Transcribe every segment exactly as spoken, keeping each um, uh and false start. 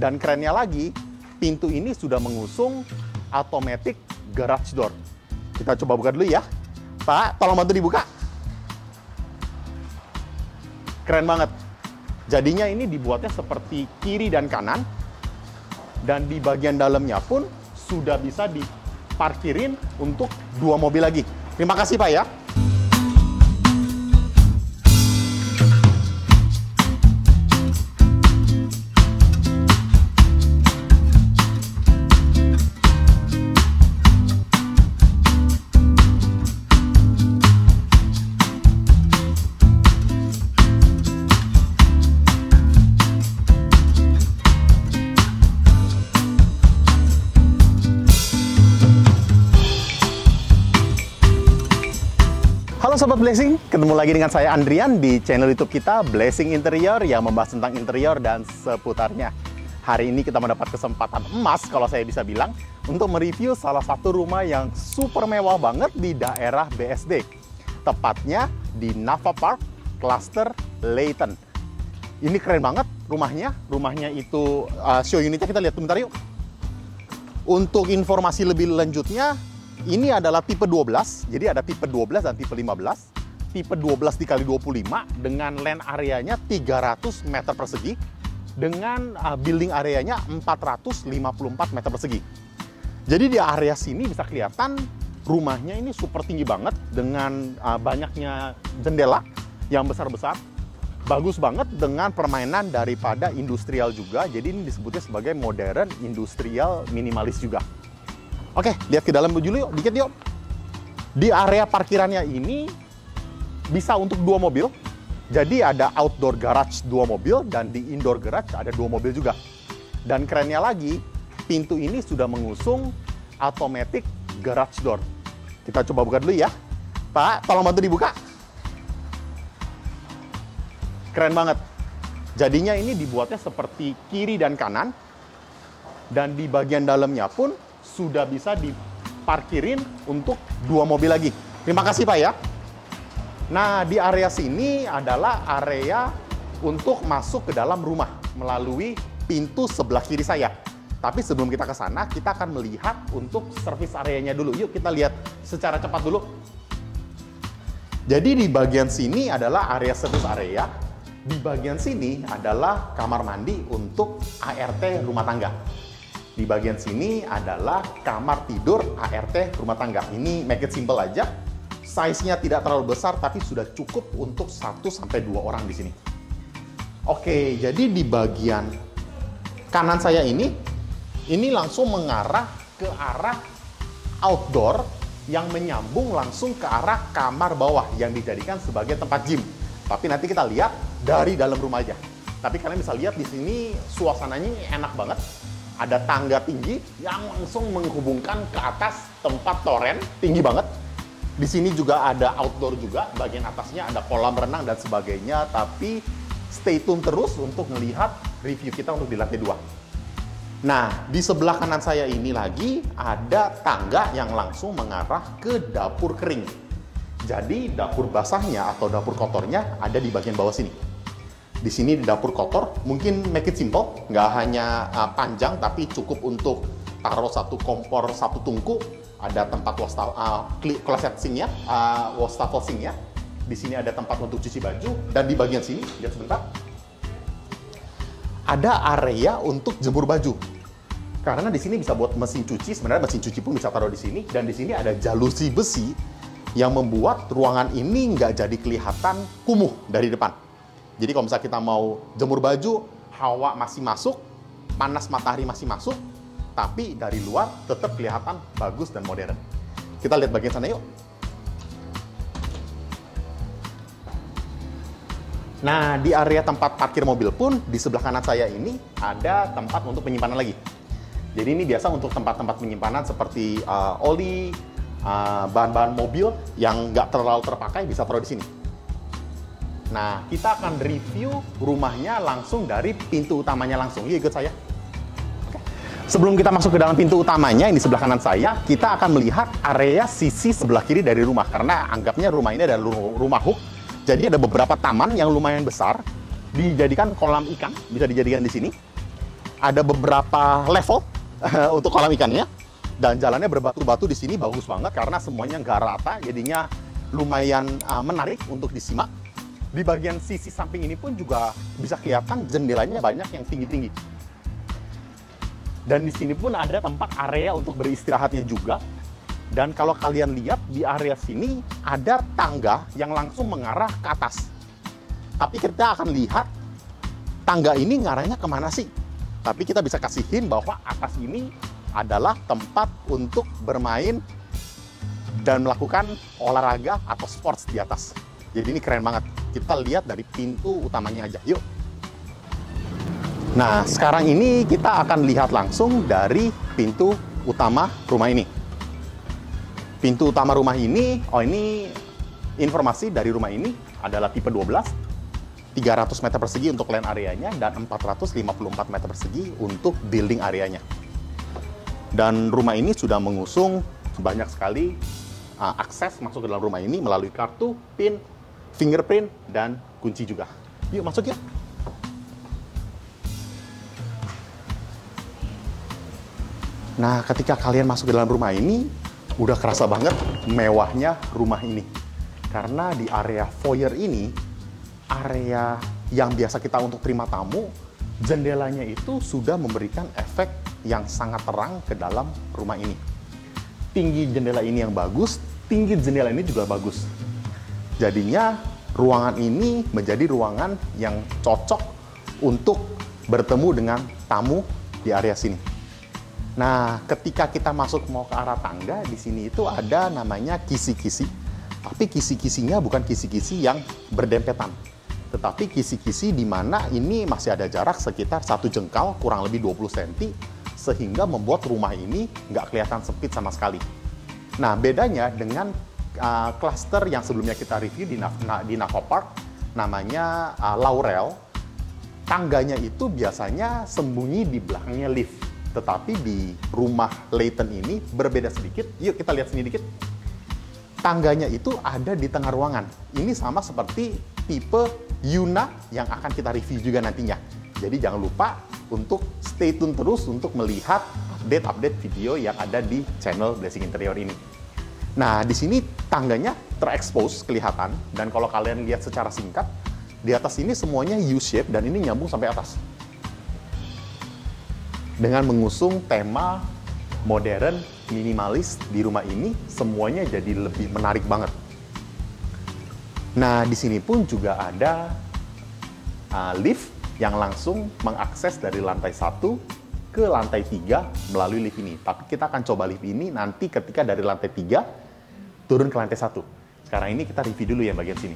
Dan kerennya lagi, pintu ini sudah mengusung automatic garage door. Kita coba buka dulu ya. Pak, tolong bantu dibuka. Keren banget. Jadinya ini dibuatnya seperti kiri dan kanan. Dan di bagian dalamnya pun sudah bisa diparkirin untuk dua mobil lagi. Terima kasih Pak ya. Halo Sobat Blessing, ketemu lagi dengan saya Andrian di channel YouTube kita Blessing Interior yang membahas tentang interior dan seputarnya. Hari ini kita mendapat kesempatan emas kalau saya bisa bilang untuk mereview salah satu rumah yang super mewah banget di daerah B S D. Tepatnya di Nava Park, Cluster Layton. Ini keren banget rumahnya. Rumahnya itu uh, show unitnya kita lihat bentar yuk. Untuk informasi lebih lanjutnya, ini adalah tipe dua belas, jadi ada tipe dua belas dan tipe lima belas. Tipe dua belas dikali dua puluh lima dengan land areanya tiga ratus meter persegi, dengan uh, building areanya empat ratus lima puluh empat meter persegi. Jadi di area sini bisa kelihatan rumahnya ini super tinggi banget dengan uh, banyaknya jendela yang besar-besar. Bagus banget dengan permainan daripada industrial juga, jadi ini disebutnya sebagai modern industrial minimalis juga. Oke, lihat ke dalam dulu yuk, dikit yuk. Di area parkirannya ini bisa untuk dua mobil. Jadi ada outdoor garage dua mobil dan di indoor garage ada dua mobil juga. Dan kerennya lagi, pintu ini sudah mengusung automatic garage door. Kita coba buka dulu ya. Pak, tolong bantu dibuka. Keren banget. Jadinya ini dibuatnya seperti kiri dan kanan. Dan di bagian dalamnya pun sudah bisa diparkirin untuk dua mobil lagi. Terima kasih Pak ya. Nah, di area sini adalah area untuk masuk ke dalam rumah melalui pintu sebelah kiri saya. Tapi sebelum kita ke sana, kita akan melihat untuk service areanya dulu. Yuk kita lihat secara cepat dulu. Jadi di bagian sini adalah area service area. Di bagian sini adalah kamar mandi untuk A R T rumah tangga. Di bagian sini adalah kamar tidur A R T rumah tangga. Ini make it simple aja. Size-nya tidak terlalu besar, tapi sudah cukup untuk satu sampai dua orang di sini. Oke, jadi di bagian kanan saya ini, ini langsung mengarah ke arah outdoor yang menyambung langsung ke arah kamar bawah yang dijadikan sebagai tempat gym. Tapi nanti kita lihat dari dalam rumah aja. Tapi kalian bisa lihat di sini suasananya enak banget. Ada tangga tinggi yang langsung menghubungkan ke atas tempat toren, tinggi banget. Di sini juga ada outdoor juga, bagian atasnya ada kolam renang dan sebagainya. Tapi stay tune terus untuk melihat review kita untuk di lantai dua. Nah, di sebelah kanan saya ini lagi ada tangga yang langsung mengarah ke dapur kering. Jadi dapur basahnya atau dapur kotornya ada di bagian bawah sini. Di sini di dapur kotor, mungkin make it simple, nggak hanya uh, panjang, tapi cukup untuk taruh satu kompor, satu tungku, ada tempat wastafel, uh, closet sink-nya, uh, wastafel sink-nya. Di sini ada tempat untuk cuci baju, dan di bagian sini, lihat sebentar, ada area untuk jemur baju. Karena di sini bisa buat mesin cuci, sebenarnya mesin cuci pun bisa taruh di sini, dan di sini ada jalusi besi yang membuat ruangan ini nggak jadi kelihatan kumuh dari depan. Jadi kalau misalnya kita mau jemur baju, hawa masih masuk, panas matahari masih masuk, tapi dari luar tetap kelihatan bagus dan modern. Kita lihat bagian sana yuk. Nah, di area tempat parkir mobil pun, di sebelah kanan saya ini ada tempat untuk penyimpanan lagi. Jadi ini biasa untuk tempat-tempat penyimpanan seperti uh, oli, uh, bahan-bahan mobil yang nggak terlalu terpakai bisa taruh di sini. Nah, kita akan review rumahnya langsung dari pintu utamanya langsung. Yuk ikut saya. Oke. Sebelum kita masuk ke dalam pintu utamanya, ini sebelah kanan saya, kita akan melihat area sisi sebelah kiri dari rumah. Karena anggapnya rumah ini adalah rumah hook. Jadi ada beberapa taman yang lumayan besar. Dijadikan kolam ikan, bisa dijadikan di sini. ada beberapa level untuk kolam ikannya. Dan jalannya berbatu-batu di sini bagus banget karena semuanya nggak rata, jadinya lumayan uh, menarik untuk disimak. Di bagian sisi samping ini pun juga bisa kelihatan jendelanya banyak yang tinggi-tinggi. Dan di sini pun ada tempat area untuk beristirahatnya juga. Dan kalau kalian lihat di area sini ada tangga yang langsung mengarah ke atas. Tapi kita akan lihat tangga ini ngarahnya kemana sih? Tapi kita bisa kasihin bahwa atas ini adalah tempat untuk bermain dan melakukan olahraga atau sports di atas. Jadi ini keren banget. Kita lihat dari pintu utamanya aja. Yuk. Nah, sekarang ini kita akan lihat langsung dari pintu utama rumah ini. Pintu utama rumah ini, oh ini informasi dari rumah ini adalah tipe dua belas, tiga ratus meter persegi untuk land areanya, dan empat ratus lima puluh empat meter persegi untuk building areanya. Dan rumah ini sudah mengusung banyak sekali uh, akses masuk ke dalam rumah ini melalui kartu, PIN, fingerprint, dan kunci juga. Yuk masuk ya. Nah, ketika kalian masuk ke dalam rumah ini, udah kerasa banget mewahnya rumah ini. Karena di area foyer ini, area yang biasa kita untuk terima tamu, jendelanya itu sudah memberikan efek yang sangat terang ke dalam rumah ini. Tinggi jendela ini yang bagus, tinggi jendela ini juga bagus. Jadinya ruangan ini menjadi ruangan yang cocok untuk bertemu dengan tamu di area sini. Nah, ketika kita masuk mau ke arah tangga, di sini itu ada namanya kisi-kisi. Tapi kisi-kisinya bukan kisi-kisi yang berdempetan. Tetapi kisi-kisi di mana ini masih ada jarak sekitar satu jengkal, kurang lebih dua puluh sentimeter, sehingga membuat rumah ini nggak kelihatan sempit sama sekali. Nah, bedanya dengan uh, cluster yang sebelumnya kita review di, Nav di Nava Park, namanya uh, Laurel, tangganya itu biasanya sembunyi di belakangnya lift. Tetapi di rumah Layton ini berbeda sedikit. Yuk kita lihat sini dikit. Tangganya itu ada di tengah ruangan. Ini sama seperti tipe Yuna yang akan kita review juga nantinya. Jadi jangan lupa untuk stay tune terus untuk melihat update-update video yang ada di channel Blessing Interior ini. Nah, di sini tangganya terekspos kelihatan. Dan kalau kalian lihat secara singkat, di atas ini semuanya U-shape dan ini nyambung sampai atas. Dengan mengusung tema modern, minimalis di rumah ini, semuanya jadi lebih menarik banget. Nah, di sini pun juga ada uh, lift yang langsung mengakses dari lantai satu ke lantai tiga melalui lift ini. Tapi kita akan coba lift ini nanti ketika dari lantai tiga turun ke lantai satu. Sekarang ini kita review dulu ya bagian sini.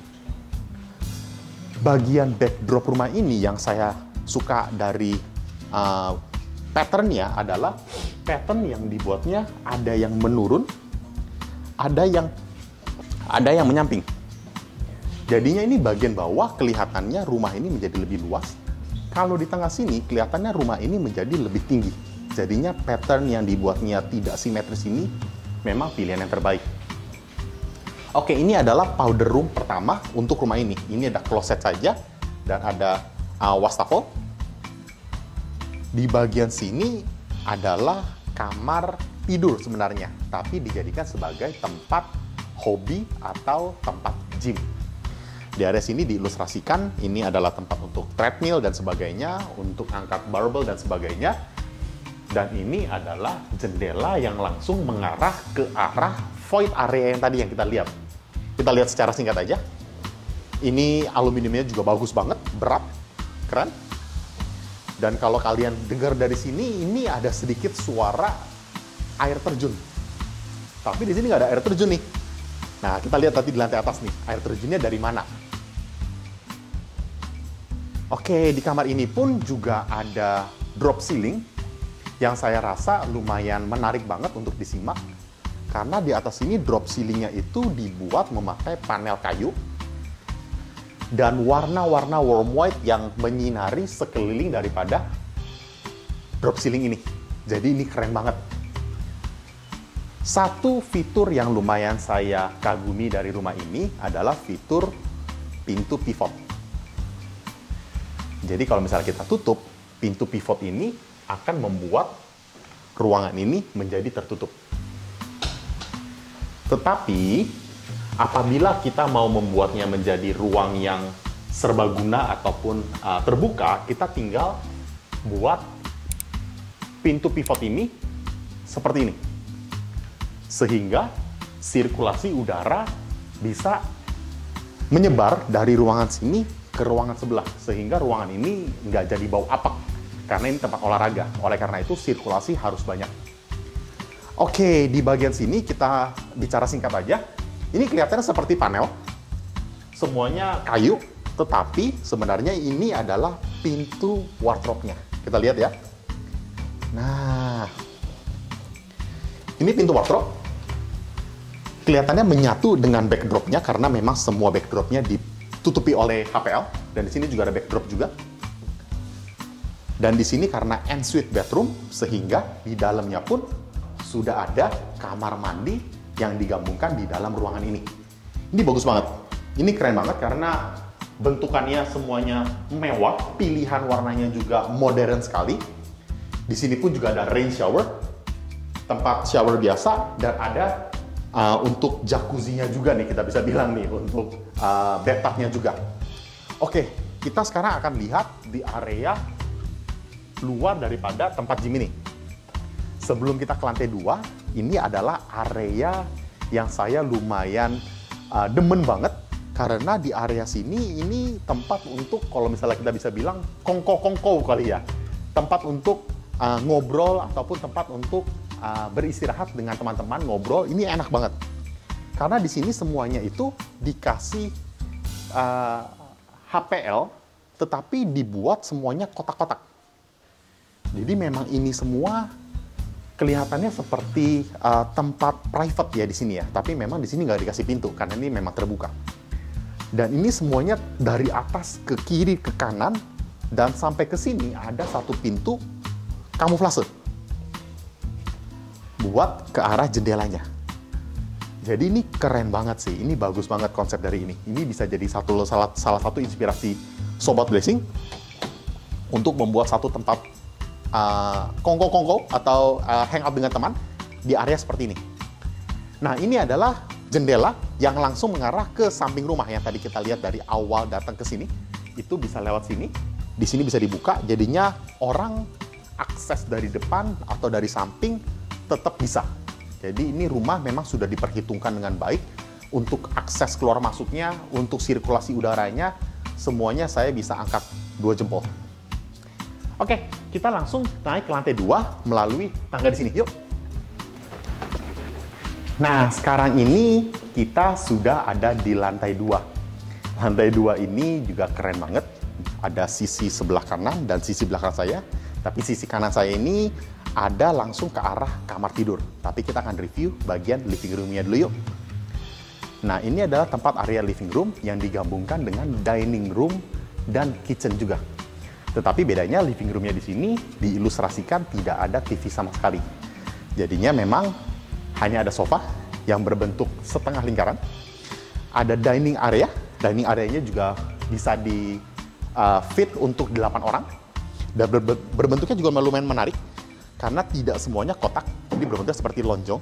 Bagian backdrop rumah ini yang saya suka dari uh, patternnya adalah pattern yang dibuatnya ada yang menurun, ada yang ada yang menyamping. Jadinya ini bagian bawah kelihatannya rumah ini menjadi lebih luas. Kalau di tengah sini kelihatannya rumah ini menjadi lebih tinggi. Jadinya pattern yang dibuatnya tidak simetris ini memang pilihan yang terbaik. Oke, ini adalah powder room pertama untuk rumah ini. Ini ada kloset saja dan ada uh, wastafel. Di bagian sini adalah kamar tidur sebenarnya, tapi dijadikan sebagai tempat hobi atau tempat gym. Di area sini diilustrasikan, ini adalah tempat untuk treadmill dan sebagainya, untuk angkat barbell dan sebagainya. Dan ini adalah jendela yang langsung mengarah ke arah void area yang tadi yang kita lihat. Kita lihat secara singkat aja. Ini aluminiumnya juga bagus banget, berat, keren. Dan kalau kalian dengar dari sini, ini ada sedikit suara air terjun. Tapi di sini nggak ada air terjun nih. Nah, kita lihat tadi di lantai atas nih, air terjunnya dari mana. Oke, di kamar ini pun juga ada drop ceiling yang saya rasa lumayan menarik banget untuk disimak. Karena di atas ini drop ceilingnya itu dibuat memakai panel kayu dan warna-warna warm white yang menyinari sekeliling daripada drop ceiling ini. Jadi ini keren banget. Satu fitur yang lumayan saya kagumi dari rumah ini adalah fitur pintu pivot. Jadi kalau misalnya kita tutup pintu pivot ini, akan membuat ruangan ini menjadi tertutup. Tetapi apabila kita mau membuatnya menjadi ruang yang serbaguna ataupun uh, terbuka, kita tinggal buat pintu pivot ini seperti ini. Sehingga sirkulasi udara bisa menyebar dari ruangan sini ke ruangan sebelah. Sehingga ruangan ini nggak jadi bau apak. Karena ini tempat olahraga. Oleh karena itu sirkulasi harus banyak. Oke, di bagian sini kita bicara singkat aja. Ini kelihatannya seperti panel. Semuanya kayu. Tetapi sebenarnya ini adalah pintu wardrobe-nya. Kita lihat ya. Nah, ini pintu wardrobe. Kelihatannya menyatu dengan backdrop-nya karena memang semua backdrop-nya ditutupi oleh H P L. Dan di sini juga ada backdrop juga. Dan di sini karena ensuite bathroom, sehingga di dalamnya pun sudah ada kamar mandi yang digabungkan di dalam ruangan ini. Ini bagus banget. Ini keren banget karena bentukannya semuanya mewah, pilihan warnanya juga modern sekali. Di sini pun juga ada rain shower, tempat shower biasa, dan ada uh, untuk jacuzzi-nya juga nih, kita bisa bilang nih, untuk uh, bathtub-nya juga. Oke, kita sekarang akan lihat di area luar daripada tempat gym ini. Sebelum kita ke lantai dua, ini adalah area yang saya lumayan uh, demen banget. Karena di area sini, ini tempat untuk, kalau misalnya kita bisa bilang, kongko-kongko kali ya. Tempat untuk uh, ngobrol, ataupun tempat untuk uh, beristirahat dengan teman-teman, ngobrol. Ini enak banget. Karena di sini semuanya itu dikasih uh, H P L, tetapi dibuat semuanya kotak-kotak. Jadi memang ini semua kelihatannya seperti uh, tempat private ya di sini ya. Tapi memang di sini nggak dikasih pintu, karena ini memang terbuka. Dan ini semuanya dari atas ke kiri ke kanan, dan sampai ke sini ada satu pintu kamuflase buat ke arah jendelanya. Jadi ini keren banget sih, ini bagus banget konsep dari ini. Ini bisa jadi satu salah, salah satu inspirasi Sobat Blessing untuk membuat satu tempat uh, kongko-kongko atau uh, hangout dengan teman di area seperti ini. Nah, ini adalah jendela yang langsung mengarah ke samping rumah yang tadi kita lihat dari awal datang ke sini. Itu bisa lewat sini. Di sini bisa dibuka, jadinya orang akses dari depan atau dari samping tetap bisa. Jadi ini rumah memang sudah diperhitungkan dengan baik untuk akses keluar masuknya, untuk sirkulasi udaranya, semuanya saya bisa angkat dua jempol. Oke, kita langsung naik ke lantai dua melalui tangga di sini. Yuk. Nah, sekarang ini kita sudah ada di lantai dua. Lantai dua ini juga keren banget. Ada sisi sebelah kanan dan sisi belakang saya. Tapi sisi kanan saya ini ada langsung ke arah kamar tidur. Tapi kita akan review bagian living room-nya dulu yuk. Nah, ini adalah tempat area living room yang digabungkan dengan dining room dan kitchen juga. Tetapi bedanya living room-nya di sini diilustrasikan tidak ada T V sama sekali. Jadinya memang hanya ada sofa yang berbentuk setengah lingkaran. Ada dining area. Dining area-nya juga bisa di uh, fit untuk delapan orang. Dan ber berbentuknya juga lumayan menarik. Karena tidak semuanya kotak. Jadi berbentuk seperti lonjong.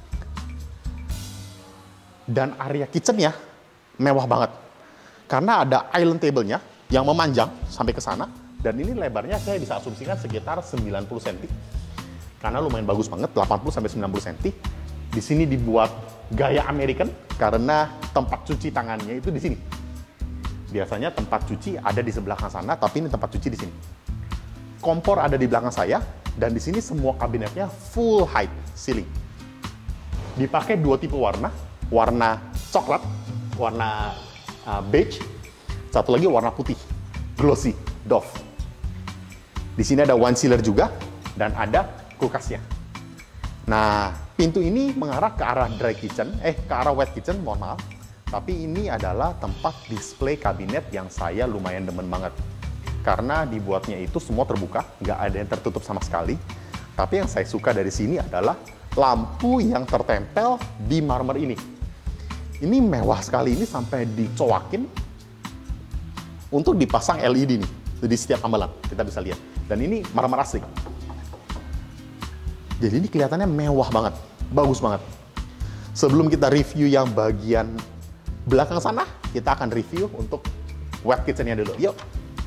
Dan area kitchen-nya mewah banget. Karena ada island table-nya yang memanjang sampai ke sana. Dan ini lebarnya saya bisa asumsikan sekitar sembilan puluh sentimeter. Karena lumayan bagus banget, delapan puluh sampai sembilan puluh sentimeter. Di sini dibuat gaya American karena tempat cuci tangannya itu di sini. Biasanya tempat cuci ada di sebelah sana, tapi ini tempat cuci di sini. Kompor ada di belakang saya, dan di sini semua kabinetnya full height ceiling. Dipakai dua tipe warna, warna coklat, warna uh, beige, satu lagi warna putih, glossy, doff. Di sini ada one sealer juga, dan ada kulkasnya. Nah, pintu ini mengarah ke arah dry kitchen, eh ke arah wet kitchen, mohon maaf. Tapi ini adalah tempat display kabinet yang saya lumayan demen banget. Karena dibuatnya itu semua terbuka, nggak ada yang tertutup sama sekali. Tapi yang saya suka dari sini adalah lampu yang tertempel di marmer ini. Ini mewah sekali, ini sampai dicowakin untuk dipasang L E D nih. Di setiap ambelan, kita bisa lihat. Dan ini marmer asli. Jadi ini kelihatannya mewah banget, bagus banget. Sebelum kita review yang bagian belakang sana, kita akan review untuk wet kitchen-nya dulu. Yuk.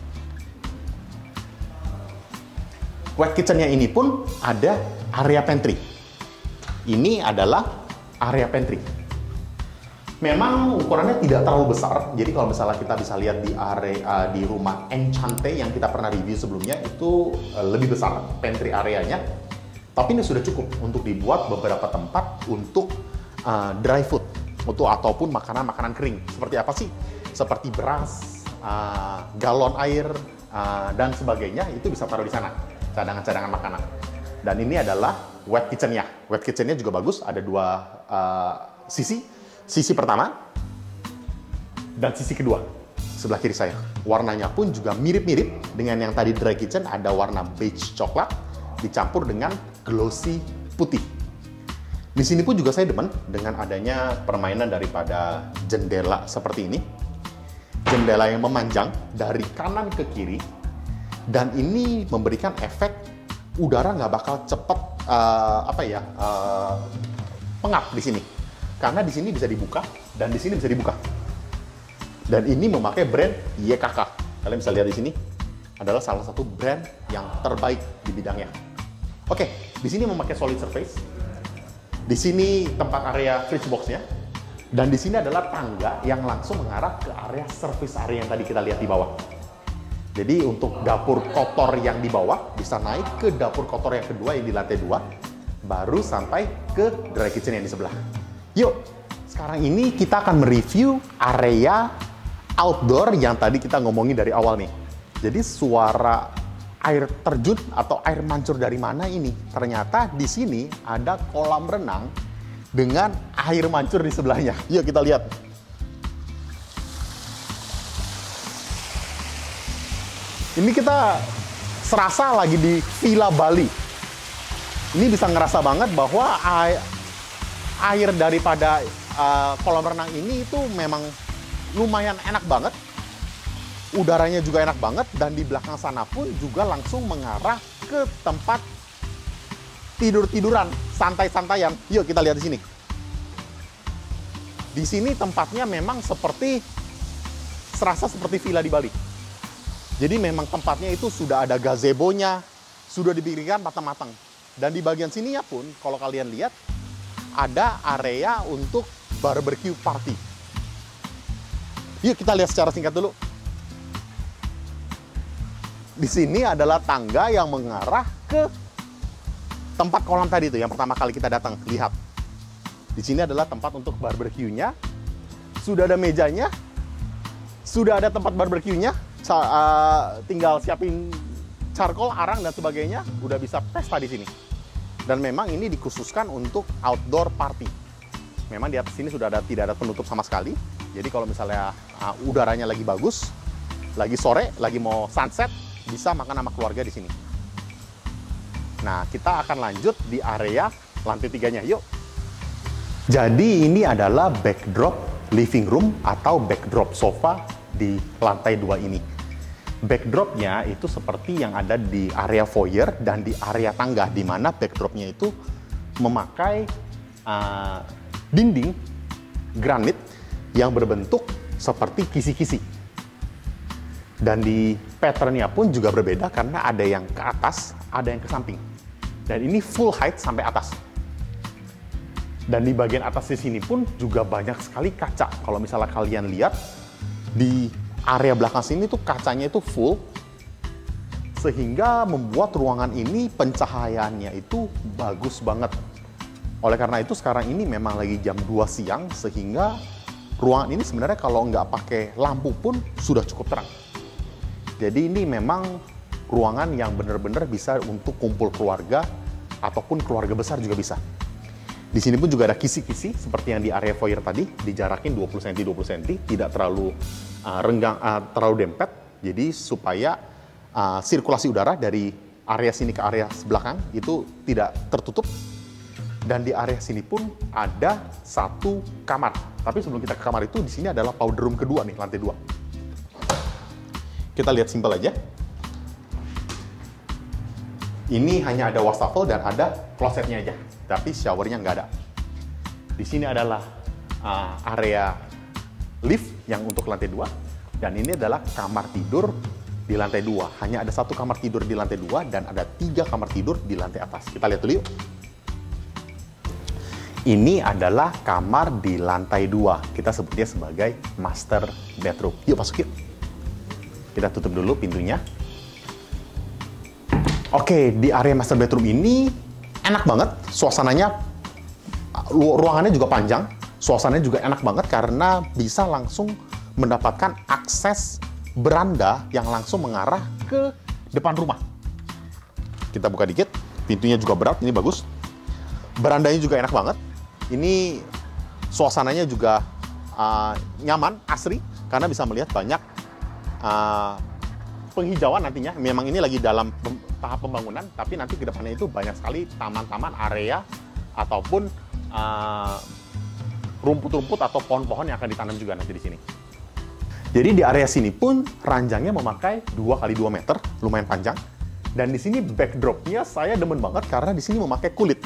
Wet kitchen-nya ini pun ada area pantry. Ini adalah area pantry. Memang ukurannya tidak terlalu besar, jadi kalau misalnya kita bisa lihat di area di rumah Enchante yang kita pernah review sebelumnya, itu lebih besar pantry areanya. Tapi ini sudah cukup untuk dibuat beberapa tempat untuk uh, dry food, untuk ataupun makanan-makanan kering. Seperti apa sih? Seperti beras, uh, galon air, uh, dan sebagainya, itu bisa taruh di sana, cadangan-cadangan makanan. Dan ini adalah wet kitchen-nya. Wet kitchen-nya juga bagus, ada dua uh, sisi. Sisi pertama dan sisi kedua, sebelah kiri saya. Warnanya pun juga mirip-mirip dengan yang tadi dry kitchen, ada warna beige coklat dicampur dengan glossy putih. Di sini pun juga saya demen dengan adanya permainan daripada jendela seperti ini. Jendela yang memanjang dari kanan ke kiri, dan ini memberikan efek udara nggak bakal cepet uh, apa ya uh, pengap di sini. Karena di sini bisa dibuka, dan di sini bisa dibuka. Dan ini memakai brand Y K K. Kalian bisa lihat di sini, adalah salah satu brand yang terbaik di bidangnya. Oke, di sini memakai solid surface. Di sini tempat area fridge box-nya. Dan di sini adalah tangga yang langsung mengarah ke area service area yang tadi kita lihat di bawah. Jadi untuk dapur kotor yang di bawah, bisa naik ke dapur kotor yang kedua yang di lantai dua, baru sampai ke dry kitchen yang di sebelah. Yuk, sekarang ini kita akan mereview area outdoor yang tadi kita ngomongin dari awal nih. Jadi suara air terjun atau air mancur dari mana ini? Ternyata di sini ada kolam renang dengan air mancur di sebelahnya. Yuk kita lihat. Ini kita serasa lagi di Villa Bali. Ini bisa ngerasa banget bahwa air air daripada uh, kolam renang ini itu memang lumayan enak banget. Udaranya juga enak banget, dan di belakang sana pun juga langsung mengarah ke tempat tidur-tiduran, santai-santaian. Yuk kita lihat di sini. Di sini tempatnya memang seperti serasa seperti villa di Bali. Jadi memang tempatnya itu sudah ada gazebo-nya, sudah dipikirkan matang-matang. Dan di bagian sininya pun kalau kalian lihat, ada area untuk barbecue party. Yuk kita lihat secara singkat dulu. Di sini adalah tangga yang mengarah ke tempat kolam tadi itu yang pertama kali kita datang. Lihat. Di sini adalah tempat untuk barbecue-nya. Sudah ada mejanya. Sudah ada tempat barbecue-nya. Tinggal siapin charcoal, arang dan sebagainya. Udah bisa pesta di sini. Dan memang ini dikhususkan untuk outdoor party. Memang di atas sini sudah ada, tidak ada penutup sama sekali. Jadi kalau misalnya uh, udaranya lagi bagus, lagi sore, lagi mau sunset, bisa makan sama keluarga di sini. Nah, kita akan lanjut di area lantai tiganya. Yuk. Jadi ini adalah backdrop living room atau backdrop sofa di lantai dua ini. Backdropnya itu seperti yang ada di area foyer dan di area tangga, di mana backdropnya itu memakai uh, dinding granit yang berbentuk seperti kisi-kisi. Dan di patternnya pun juga berbeda karena ada yang ke atas, ada yang ke samping. Dan ini full height sampai atas. Dan di bagian atas di sini pun juga banyak sekali kaca. Kalau misalnya kalian lihat di area belakang sini tuh kacanya itu full, sehingga membuat ruangan ini pencahayaannya itu bagus banget. Oleh karena itu sekarang ini memang lagi jam dua siang, sehingga ruangan ini sebenarnya kalau nggak pakai lampu pun sudah cukup terang. Jadi ini memang ruangan yang benar-benar bisa untuk kumpul keluarga ataupun keluarga besar juga bisa. Di sini pun juga ada kisi-kisi seperti yang di area foyer tadi, dijarakin dua puluh sentimeter dua puluh sentimeter, tidak terlalu uh, renggang, uh, terlalu dempet. Jadi supaya uh, sirkulasi udara dari area sini ke area belakang itu tidak tertutup. Dan di area sini pun ada satu kamar. Tapi sebelum kita ke kamar itu, di sini adalah powder room kedua nih, lantai dua. Kita lihat simpel aja. Ini hanya ada wastafel dan ada klosetnya aja, tapi showernya nggak ada. Di sini adalah uh, area lift yang untuk lantai dua, dan ini adalah kamar tidur di lantai dua. Hanya ada satu kamar tidur di lantai dua dan ada tiga kamar tidur di lantai atas. Kita lihat dulu yuk. Ini adalah kamar di lantai dua. Kita sebutnya sebagai master bedroom. Yuk masuk yuk. Kita tutup dulu pintunya. Oke, di area master bedroom ini enak banget. Suasananya, ruangannya juga panjang. Suasananya juga enak banget karena bisa langsung mendapatkan akses beranda yang langsung mengarah ke depan rumah. Kita buka dikit, pintunya juga berat, ini bagus. Berandanya juga enak banget. Ini suasananya juga uh, nyaman, asri, karena bisa melihat banyak uh, penghijauan nantinya. Memang ini lagi dalam tahap pembangunan, tapi nanti ke depannya itu banyak sekali taman-taman, area, ataupun rumput-rumput uh, atau pohon-pohon yang akan ditanam juga nanti di sini. Jadi di area sini pun ranjangnya memakai dua kali dua meter, lumayan panjang. Dan di sini backdropnya saya demen banget karena di sini memakai kulit.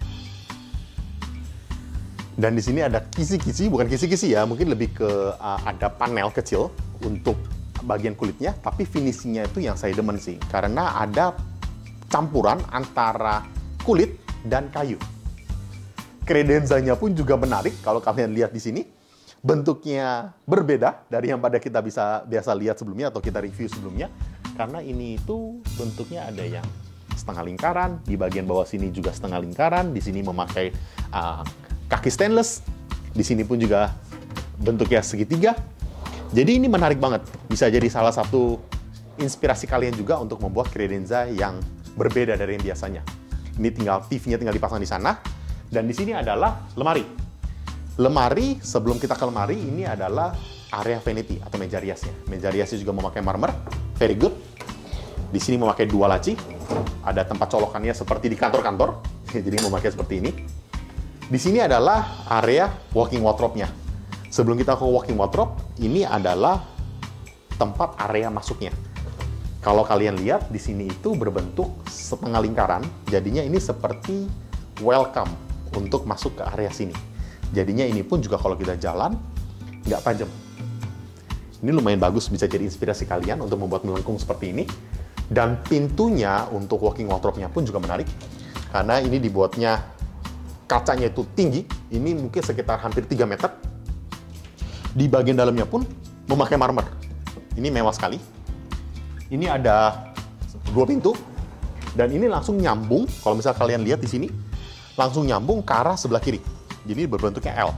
Dan di sini ada kisi-kisi, bukan kisi-kisi ya, mungkin lebih ke uh, ada panel kecil untuk bagian kulitnya, tapi finishingnya itu yang saya demen sih, karena ada campuran antara kulit dan kayu. Credenzanya pun juga menarik kalau kalian lihat di sini. Bentuknya berbeda dari yang pada kita bisa biasa lihat sebelumnya atau kita review sebelumnya, karena ini itu bentuknya ada yang setengah lingkaran, di bagian bawah sini juga setengah lingkaran, di sini memakai uh, kaki stainless, di sini pun juga bentuknya segitiga. Jadi ini menarik banget, bisa jadi salah satu inspirasi kalian juga untuk membuat credenza yang berbeda dari yang biasanya. Ini tinggal T V-nya tinggal dipasang di sana, dan di sini adalah lemari. Lemari, sebelum kita ke lemari, ini adalah area vanity atau meja riasnya. Meja riasnya juga memakai marmer, very good. Di sini memakai dua laci, ada tempat colokannya seperti di kantor-kantor, jadi memakai seperti ini. Di sini adalah area walking wardrobe-nya. Sebelum kita ke walking wardrobe, ini adalah tempat area masuknya. Kalau kalian lihat, di sini itu berbentuk setengah lingkaran, jadinya ini seperti welcome untuk masuk ke area sini. Jadinya ini pun juga kalau kita jalan, nggak tajam. Ini lumayan bagus, bisa jadi inspirasi kalian untuk membuat melengkung seperti ini. Dan pintunya untuk walking wardrobe-nya pun juga menarik, karena ini dibuatnya kacanya itu tinggi, ini mungkin sekitar hampir tiga meter. Di bagian dalamnya pun memakai marmer. Ini mewah sekali. Ini ada dua pintu, dan ini langsung nyambung. Kalau misal kalian lihat di sini, langsung nyambung ke arah sebelah kiri. Jadi berbentuknya L.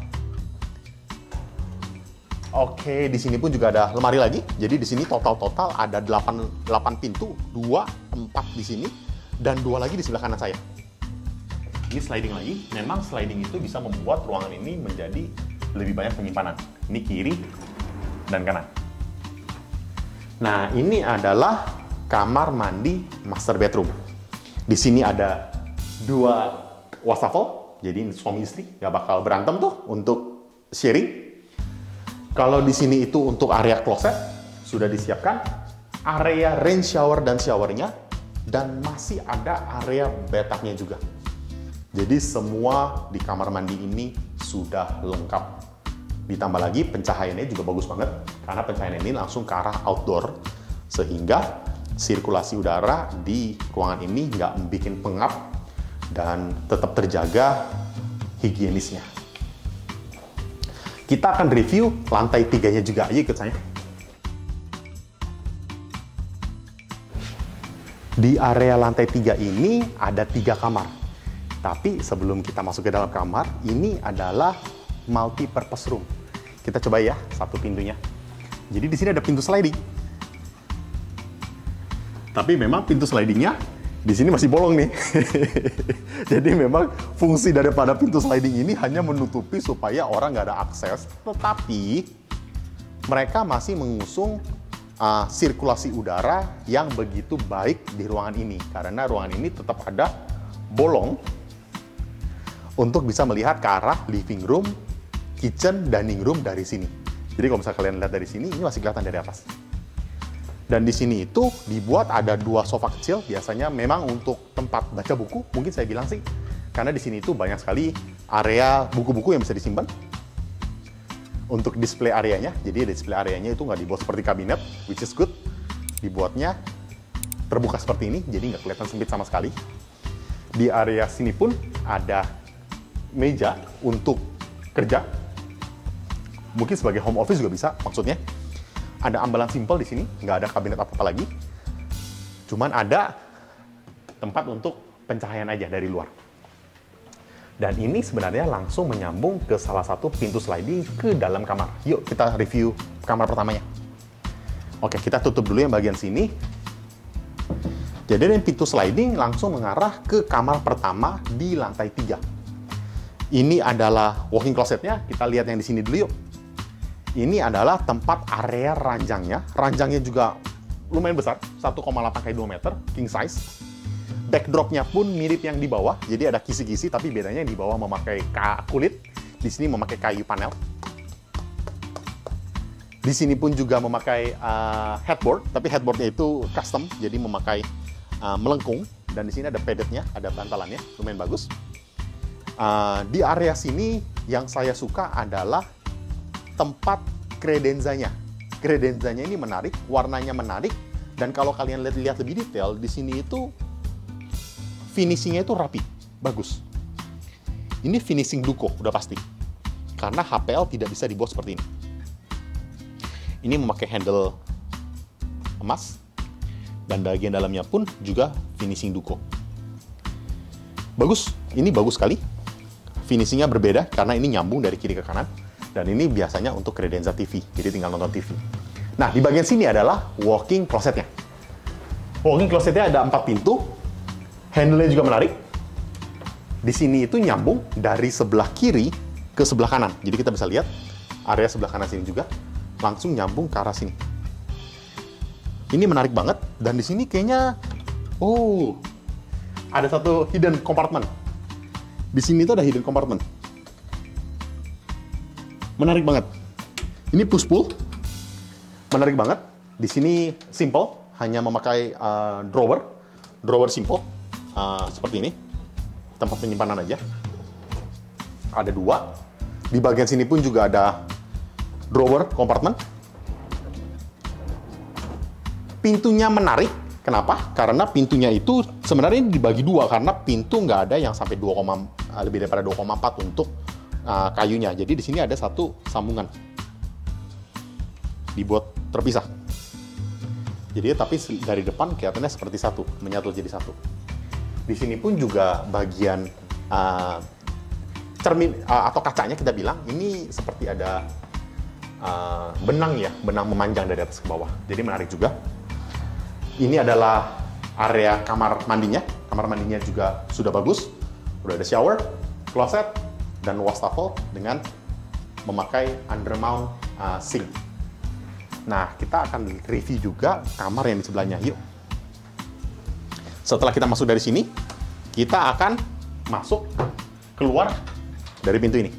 Oke, di sini pun juga ada lemari lagi. Jadi di sini total-total ada delapan, delapan pintu, dua, empat di sini, dan dua lagi di sebelah kanan saya. Ini sliding lagi. Memang sliding itu bisa membuat ruangan ini menjadi lebih banyak penyimpanan. Ini kiri dan kanan. Nah, ini adalah kamar mandi master bedroom. Di sini ada dua wastafel, jadi suami istri nggak bakal berantem tuh untuk sharing. Kalau di sini itu untuk area kloset sudah disiapkan, area rain shower dan showernya, dan masih ada area bathtubnya juga. Jadi semua di kamar mandi ini sudah lengkap. Ditambah lagi pencahayaannya juga bagus banget, karena pencahayaan ini langsung ke arah outdoor, sehingga sirkulasi udara di ruangan ini nggak bikin pengap dan tetap terjaga higienisnya. Kita akan review lantai tiganya juga, ayo ikut saya. Di area lantai tiga ini ada tiga kamar. Tapi sebelum kita masuk ke dalam kamar, ini adalah multi-purpose room. Kita coba ya satu pintunya. Jadi di sini ada pintu sliding. Tapi memang pintu slidingnya di sini masih bolong nih. Jadi memang fungsi daripada pintu sliding ini hanya menutupi supaya orang nggak ada akses. Tetapi mereka masih mengusung uh, sirkulasi udara yang begitu baik di ruangan ini. Karena ruangan ini tetap ada bolong untuk bisa melihat ke arah living room, kitchen, dining room dari sini. Jadi kalau misalnya kalian lihat dari sini, ini masih kelihatan dari atas. Dan di sini itu dibuat ada dua sofa kecil, biasanya memang untuk tempat baca buku, mungkin saya bilang sih. Karena di sini itu banyak sekali area buku-buku yang bisa disimpan. Untuk display areanya, jadi display areanya itu nggak dibuat seperti kabinet, which is good. Dibuatnya terbuka seperti ini, jadi nggak kelihatan sempit sama sekali. Di area sini pun ada meja untuk kerja. Mungkin sebagai home office juga bisa, maksudnya. Ada ambalan simpel di sini, nggak ada kabinet apa-apa lagi. Cuman ada tempat untuk pencahayaan aja dari luar. Dan ini sebenarnya langsung menyambung ke salah satu pintu sliding ke dalam kamar. Yuk kita review kamar pertamanya. Oke, kita tutup dulu yang bagian sini. Jadi dari pintu sliding langsung mengarah ke kamar pertama di lantai tiga. Ini adalah walk-in closetnya. Kita lihat yang di sini dulu yuk. Ini adalah tempat area ranjangnya. Ranjangnya juga lumayan besar, satu koma delapan kali dua meter, king size. Backdropnya pun mirip yang di bawah, jadi ada kisi-kisi, tapi bedanya yang di bawah memakai kulit, di sini memakai kayu panel. Di sini pun juga memakai uh, headboard, tapi headboardnya itu custom, jadi memakai uh, melengkung. Dan di sini ada paddednya, ada bantalannya, lumayan bagus. Uh, di area sini yang saya suka adalah tempat kredenzanya. Kredenzanya ini menarik, warnanya menarik, dan kalau kalian lihat lebih detail, di sini itu finishingnya itu rapi, bagus. Ini finishing Duco, udah pasti. Karena H P L tidak bisa dibuat seperti ini. Ini memakai handle emas, dan bagian dalamnya pun juga finishing Duco. Bagus, ini bagus sekali. Finishingnya berbeda, karena ini nyambung dari kiri ke kanan. Dan ini biasanya untuk kredenza T V, jadi tinggal nonton T V. Nah, di bagian sini adalah walk-in closetnya. Walk-in closetnya ada empat pintu, handle-nya juga menarik. Di sini itu nyambung dari sebelah kiri ke sebelah kanan. Jadi kita bisa lihat area sebelah kanan sini juga langsung nyambung ke arah sini. Ini menarik banget, dan di sini kayaknya, oh, ada satu hidden compartment. Di sini itu ada hidden compartment. Menarik banget. Ini push pull, menarik banget. Di sini simple, hanya memakai uh, drawer, drawer simple, uh, seperti ini, tempat penyimpanan aja. Ada dua. Di bagian sini pun juga ada drawer compartment. Pintunya menarik. Kenapa? Karena pintunya itu sebenarnya dibagi dua, karena pintu nggak ada yang sampai dua, lebih daripada dua koma empat untuk uh, kayunya. Jadi di sini ada satu sambungan, dibuat terpisah. Jadi tapi dari depan kelihatannya seperti satu, menyatu jadi satu. Di sini pun juga bagian uh, cermin uh, atau kacanya kita bilang ini seperti ada uh, benang ya, benang memanjang dari atas ke bawah. Jadi menarik juga. Ini adalah area kamar mandinya. Kamar mandinya juga sudah bagus. Udah ada shower, closet, dan wastafel dengan memakai undermount uh, sink. Nah, kita akan review juga kamar yang di sebelahnya. Yuk. Setelah kita masuk dari sini, kita akan masuk keluar dari pintu ini.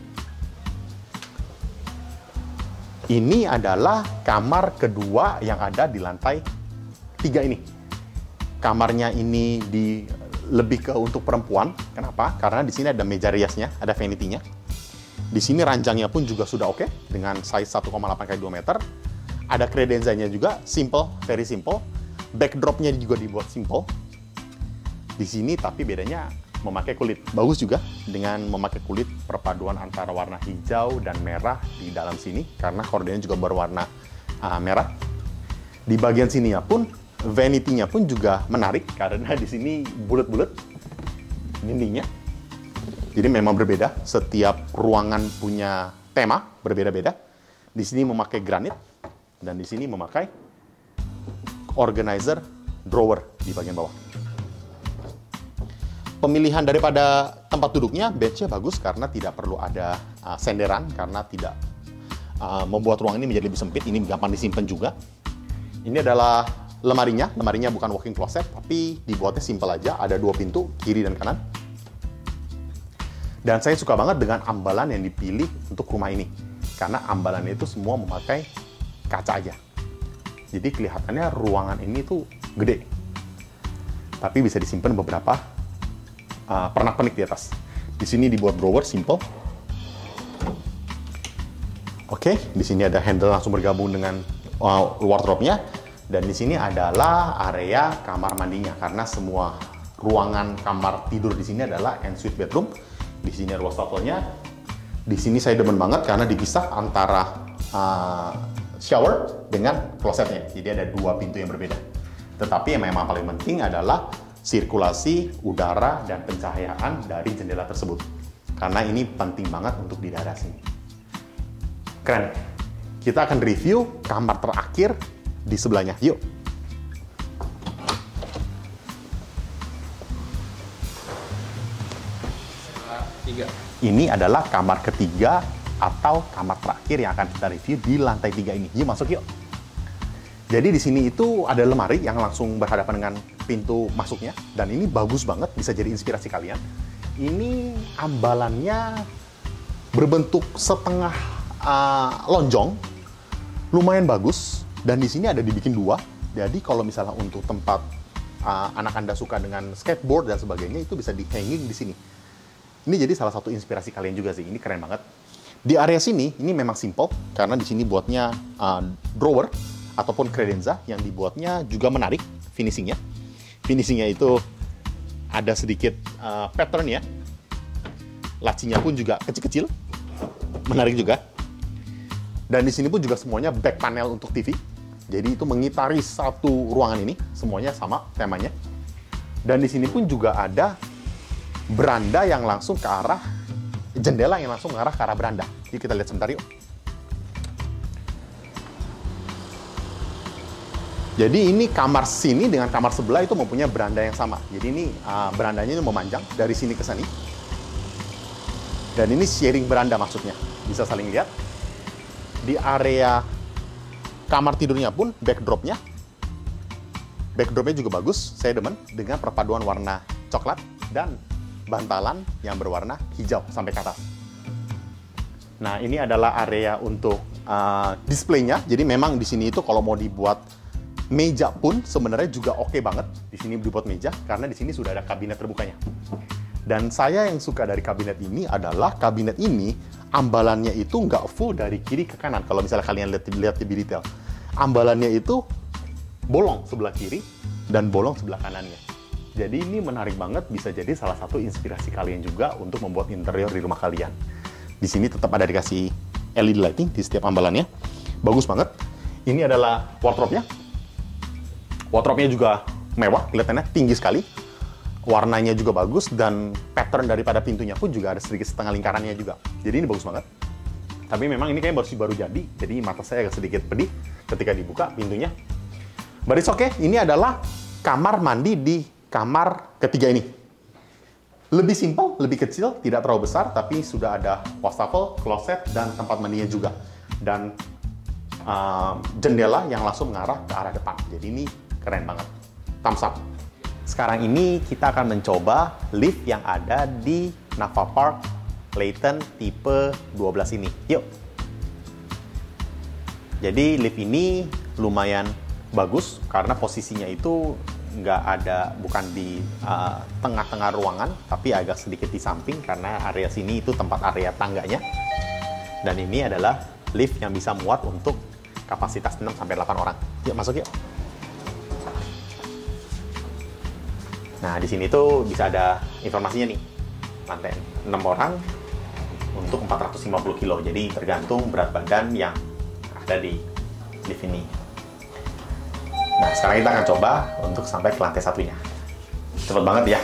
Ini adalah kamar kedua yang ada di lantai tiga ini. Kamarnya ini di lebih ke untuk perempuan. Kenapa? Karena di sini ada meja riasnya, ada vanity-nya. Di sini ranjangnya pun juga sudah oke dengan size satu koma delapan kali dua meter. Ada kredenzanya juga, simple, very simple. Backdropnya juga dibuat simple. Di sini tapi bedanya memakai kulit. Bagus juga dengan memakai kulit perpaduan antara warna hijau dan merah di dalam sini karena kordennya juga berwarna uh, merah. Di bagian sininya pun vanity-nya pun juga menarik karena di sini bulat-bulat dindingnya. Jadi memang berbeda, setiap ruangan punya tema berbeda-beda. Di sini memakai granit dan di sini memakai organizer drawer di bagian bawah. Pemilihan daripada tempat duduknya, bench-nya bagus karena tidak perlu ada uh, senderan karena tidak uh, membuat ruang ini menjadi lebih sempit. Ini gampang disimpan juga. Ini adalah lemarinya, lemarinya bukan walk-in closet, tapi dibuatnya simple aja, ada dua pintu, kiri dan kanan. Dan saya suka banget dengan ambalan yang dipilih untuk rumah ini, karena ambalannya itu semua memakai kaca aja. Jadi kelihatannya ruangan ini tuh gede. Tapi bisa disimpan beberapa uh, pernak-pernik di atas. Di sini dibuat drawer simple. Oke, di sini ada handle langsung bergabung dengan uh, wardrobe-nya. Dan di sini adalah area kamar mandinya, karena semua ruangan kamar tidur di sini adalah ensuite bedroom. Di sini ada wastafelnya. Di sini saya demen banget karena dipisah antara uh, shower dengan klosetnya. Jadi ada dua pintu yang berbeda. Tetapi yang memang paling penting adalah sirkulasi udara dan pencahayaan dari jendela tersebut. Karena ini penting banget untuk di daerah sini. Keren. Kita akan review kamar terakhir di sebelahnya. Yuk. Tiga. Ini adalah kamar ketiga atau kamar terakhir yang akan kita review di lantai tiga ini. Yuk masuk yuk. Jadi di sini itu ada lemari yang langsung berhadapan dengan pintu masuknya, dan ini bagus banget, bisa jadi inspirasi kalian. Ini ambalannya berbentuk setengah uh, lonjong, lumayan bagus, dan di sini ada dibikin dua. Jadi kalau misalnya untuk tempat uh, anak Anda suka dengan skateboard dan sebagainya, itu bisa di hanging di sini. Ini jadi salah satu inspirasi kalian juga sih. Ini keren banget. Di area sini ini memang simple karena di sini buatnya uh, drawer ataupun credenza yang dibuatnya juga menarik finishingnya. Finishingnya itu ada sedikit uh, pattern ya. Lacinya pun juga kecil-kecil, menarik juga. Dan di sini pun juga semuanya back panel untuk T V. Jadi itu mengitari satu ruangan ini, semuanya sama temanya. Dan di sini pun juga ada beranda yang langsung ke arah jendela yang langsung mengarah ke arah beranda. Yuk kita lihat sebentar yuk. Jadi ini kamar sini dengan kamar sebelah itu mempunyai beranda yang sama. Jadi ini uh, berandanya ini memanjang dari sini ke sini. Dan ini sharing beranda maksudnya. Bisa saling lihat. Di area kamar tidurnya pun backdropnya. Backdropnya juga bagus. Saya demen dengan perpaduan warna coklat dan bantalan yang berwarna hijau sampai ke atas. Nah, ini adalah area untuk uh, displaynya. Jadi memang di sini itu kalau mau dibuat meja pun sebenarnya juga oke banget. Di sini dibuat meja karena di sini sudah ada kabinet terbukanya. Dan saya yang suka dari kabinet ini adalah kabinet ini ambalannya itu nggak full dari kiri ke kanan. Kalau misalnya kalian lihat lihat lebih detail, ambalannya itu bolong sebelah kiri dan bolong sebelah kanannya. Jadi ini menarik banget, bisa jadi salah satu inspirasi kalian juga untuk membuat interior di rumah kalian. Di sini tetap ada dikasih L E D lighting di setiap ambalannya. Bagus banget. Ini adalah wardrobe-nya. Wardrobe-nya juga mewah, kelihatannya tinggi sekali. Warnanya juga bagus, dan pattern daripada pintunya pun juga ada sedikit setengah lingkarannya juga. Jadi ini bagus banget. Tapi memang ini kayaknya baru baru jadi, jadi mata saya agak sedikit pedih ketika dibuka pintunya. But it's okay, ini adalah kamar mandi di kamar ketiga ini. Lebih simpel, lebih kecil, tidak terlalu besar, tapi sudah ada wastafel, kloset, dan tempat mandinya juga. Dan uh, jendela yang langsung mengarah ke arah depan. Jadi ini keren banget. Thumbs up. Sekarang ini kita akan mencoba lift yang ada di Nava Park Layton tipe dua belas ini. Yuk! Jadi lift ini lumayan bagus karena posisinya itu nggak ada, bukan di tengah-tengah uh, ruangan, tapi agak sedikit di samping karena area sini itu tempat area tangganya. Dan ini adalah lift yang bisa muat untuk kapasitas enam sampai delapan orang. Yuk masuk yuk. Nah di sini tuh bisa ada informasinya nih, lantai enam orang untuk empat ratus lima puluh kilo. Jadi tergantung berat badan yang ada di lift ini. Nah, sekarang kita akan coba untuk sampai ke lantai satunya. Cepet banget ya.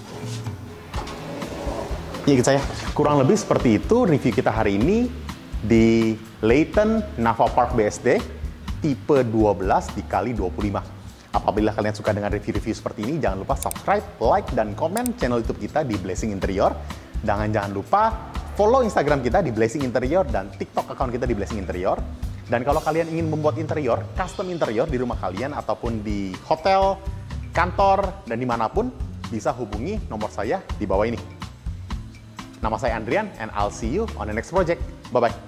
Iya, ikut saya. Kurang lebih seperti itu review kita hari ini di Layton Nava Park B S D tipe dua belas dikali dua puluh lima. Apabila kalian suka dengan review-review seperti ini, jangan lupa subscribe, like, dan komen channel YouTube kita di Blessing Interior. Dan jangan lupa follow Instagram kita di Blessing Interior dan TikTok account kita di Blessing Interior. Dan kalau kalian ingin membuat interior, custom interior di rumah kalian ataupun di hotel, kantor, dan dimanapun, bisa hubungi nomor saya di bawah ini. Nama saya Andrian, and I'll see you on the next project. Bye-bye.